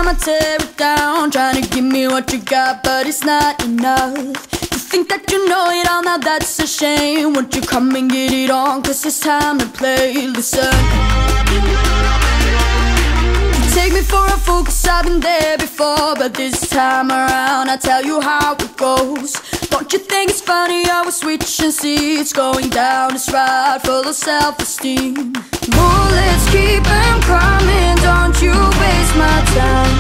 I tear it down. Trying to give me what you got, but it's not enough. You think that you know it all, now that's a shame. Won't you come and get it on, 'cause it's time to play. Listen, you take me for a fool, 'cause I've been there before. But this time around, I tell you how it goes. Don't you think it's funny how we're switching seats, going down this ride full of self-esteem? Bullets keep them coming, don't you waste my time.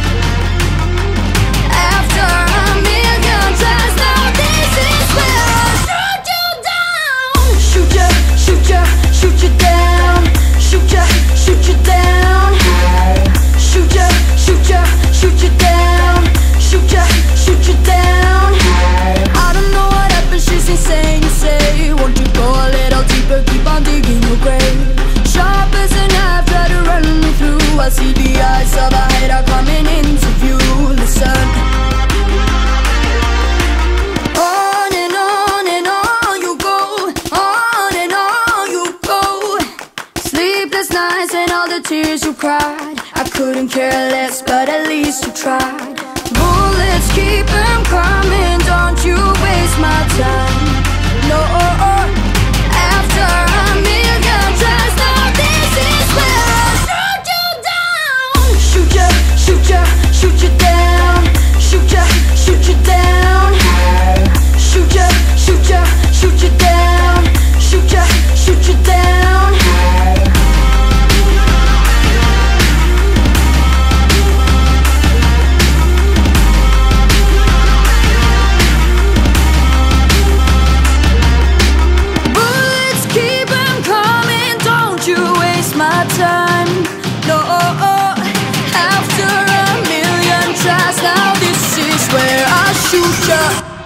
After a million tries, now this is where I shoot you down. Shoot ya, shoot ya, shoot you down. Shoot ya, shoot you down. Shoot ya, shoot ya, shoot you down. Shoot ya, shoot you down. I don't know what happened, she's insane, you say. Won't you go a little deeper, keep on digging your grave. Sharp as a knife, try to run me through. I see the eyes of a hater coming into view. Listen, on and on and on you go. On and on you go. Sleepless nights and all the tears you cried. I couldn't care less, but at least you tried. Bullets keep them coming, don't you waste my time. No, after a million tries, now this is where I shoot you down. Shoot ya, shoot ya, shoot you down. Shoot ya, shoot you down. Shoot ya, shoot ya, shoot you down. Shoot ya, shoot you down. My time, no, after a million tries, now this is where I shoot ya.